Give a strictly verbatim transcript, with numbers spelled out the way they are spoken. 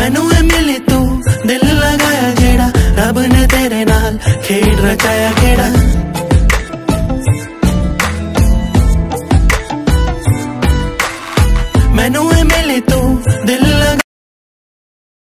मैनू ए मिली तू दिल लगाया जेड़ा, रब ने तेरे नाल खेड रचाया केड़ा। मैनू ए मिली तू दिल